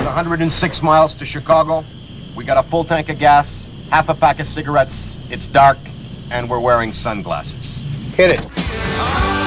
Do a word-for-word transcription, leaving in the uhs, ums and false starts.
one hundred six miles to Chicago. We got a full tank of gas, half a pack of cigarettes. It's dark, and we're wearing sunglasses. Hit it.